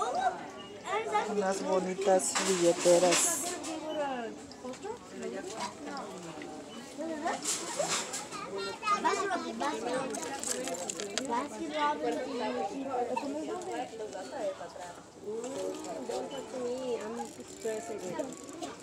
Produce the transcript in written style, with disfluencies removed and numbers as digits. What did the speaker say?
Unas bonitas billeteras. Don't talk to me. I'm stressed.